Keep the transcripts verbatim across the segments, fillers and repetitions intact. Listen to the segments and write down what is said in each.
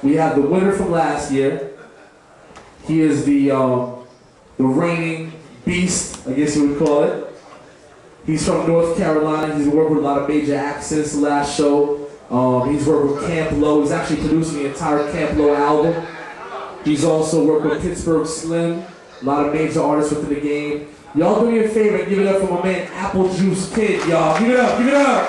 we have the winner from last year. He is the um, the reigning beast, I guess you would call it. He's from North Carolina. He's worked with a lot of major acts since the last show. Um, he's worked with Camp Lo. He's actually producing the entire Camp Lo album. He's also worked with Pittsburgh Slim, a lot of major artists within the game. Y'all do me a favor and give it up for my man Apple Juice Kid, y'all. Give it up, give it up.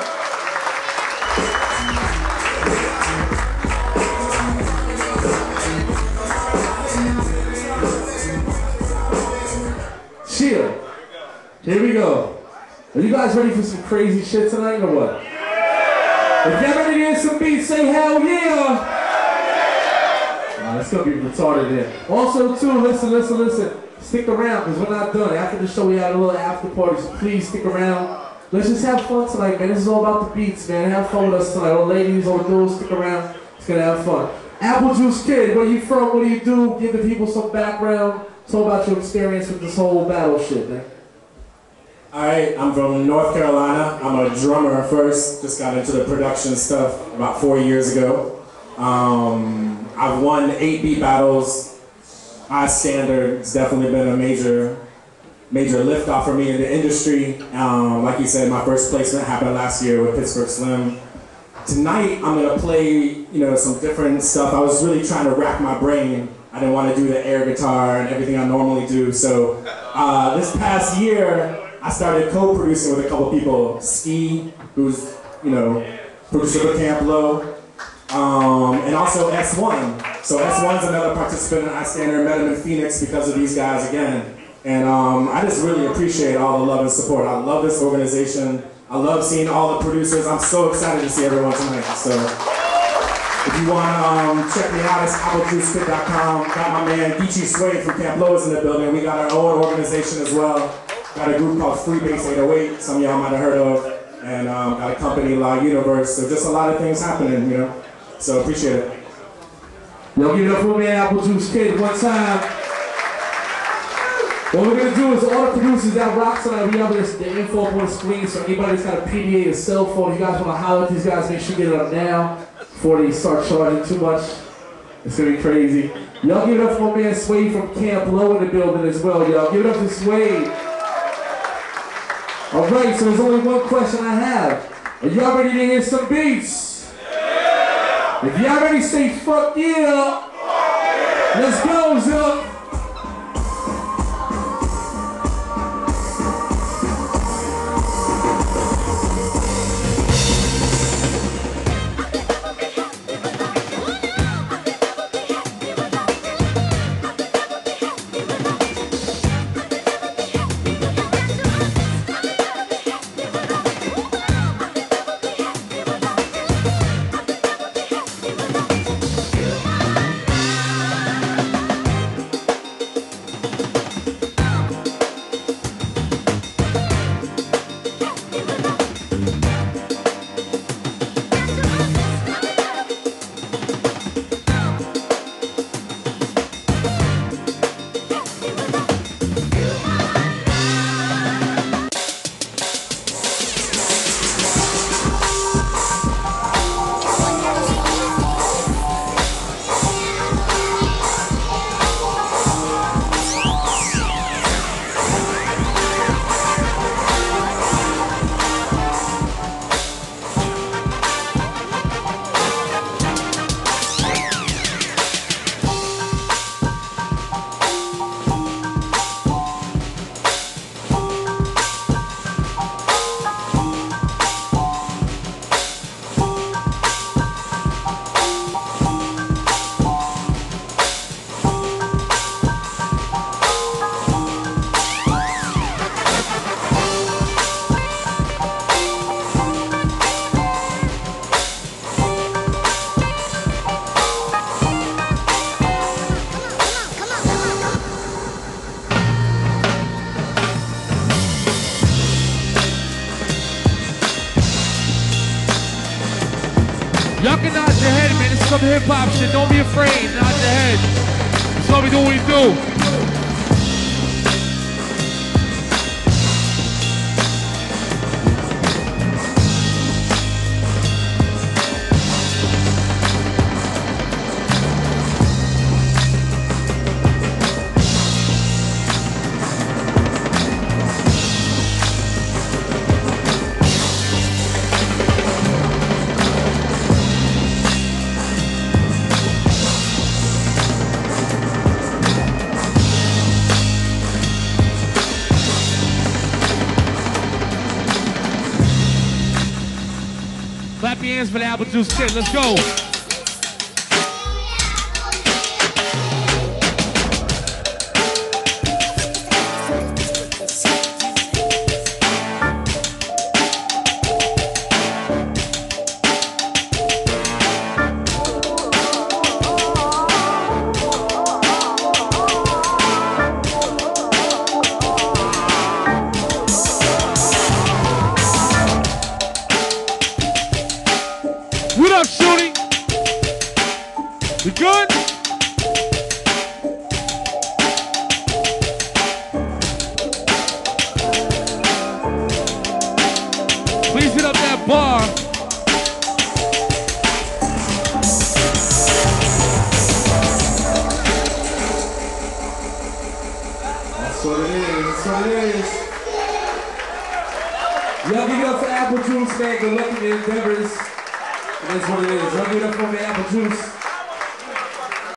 Chill. Here we go. Are you guys ready for some crazy shit tonight or what? If y'all ready to hear some beats, say hell yeah! Nah, it's gonna be retarded there. Also, too, listen, listen, listen. Stick around, because we're not done. After the show, we had a little after party, so please stick around. Let's just have fun tonight, man. This is all about the beats, man. Have fun with us tonight. All ladies, all dudes, stick around. It's gonna have fun. Apple Juice Kid, where you from? What do you do? Give the people some background. Talk about your experience with this whole battle shit, man. Alright, I'm from North Carolina. I'm a drummer first. Just got into the production stuff about four years ago. Um, I've won eight beat battles. iStandard has definitely been a major, major liftoff for me in the industry. Um, like you said, my first placement happened last year with Pittsburgh Slim. Tonight, I'm gonna play, you know, some different stuff. I was really trying to rack my brain. I didn't want to do the air guitar and everything I normally do. So uh, this past year, I started co-producing with a couple people. Ski, who's, you know, producer for Camp Lo, um, and also S one. So S one's another participant in iStandard. Met him in Phoenix because of these guys again. And um, I just really appreciate all the love and support. I love this organization. I love seeing all the producers. I'm so excited to see everyone tonight. So if you want to um, check me out, it's apple juice kid dot com. Got my man Geechee Sway from Camp Lo is in the building. We got our own organization as well. Got a group called Freebase eight oh eight, some of y'all might have heard of. And um, got a company, La Universe. So just a lot of things happening, you know. So appreciate it. Y'all give it up for me, Apple Juice Kid, one time. What we're gonna do is all the producers that rock tonight, we have this, the info up on the screen, so anybody that's got a P D A, a cell phone, if you guys wanna holler at these guys, make sure you get it up now before they start charging too much. It's gonna be crazy. Y'all give it up for my man Sway from Camp Lo in the building as well, y'all. Give it up for Sway. All right, so there's only one question I have. Are y'all ready to hear some beats? Yeah! If y'all ready, say fuck yeah! Fuck yeah! Let's go, Zip! Y'all can nod your head, man. This is some hip-hop shit. Don't be afraid. Nod your head. That's what we do what we do. for the apple juice kid. Let's go. What up, Shorty? You good? Please hit up that bar. That's what it is. That's what it is. Y'all give it up for Apple Juice, man. Good luck in your endeavors. That's what it is. Y'all give it up for me, Apple Juice.